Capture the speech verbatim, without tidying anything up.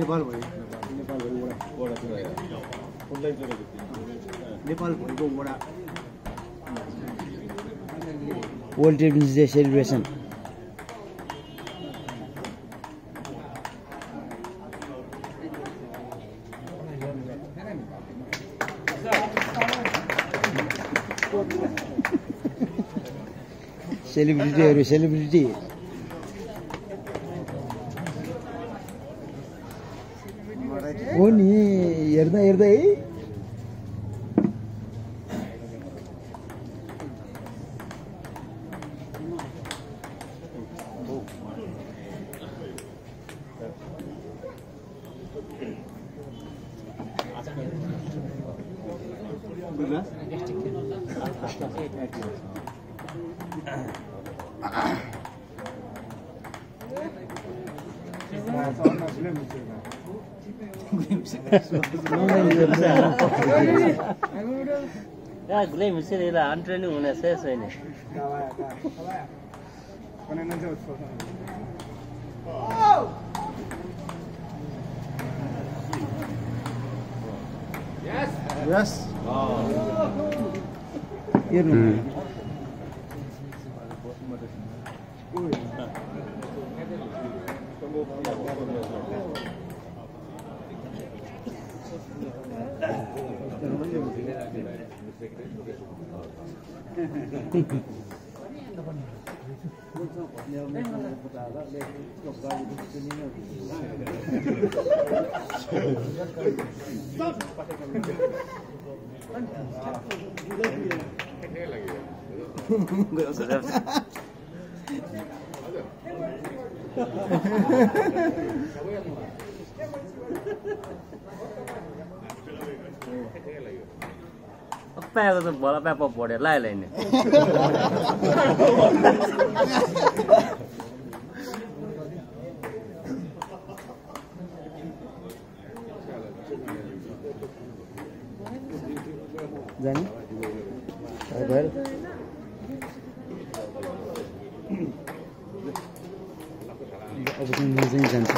नेपाल भयो नेपाल भयो वडा नेपाल भएको वडा वर्ल्ड चिल्ड्रेन्स डे सेलिब्रेसन सेलिब्रिटीहरु सेलिब्रिटी हो नि हेर्दा हेर्दै Ya, gulai mesti lah. Antara ni mana saya saya ni. Yes. Yes. हेर्नु Apa yang tu bola apa apa boleh lai lai ni. जाने घर अब चाहिँ म चाहिँ जान्छु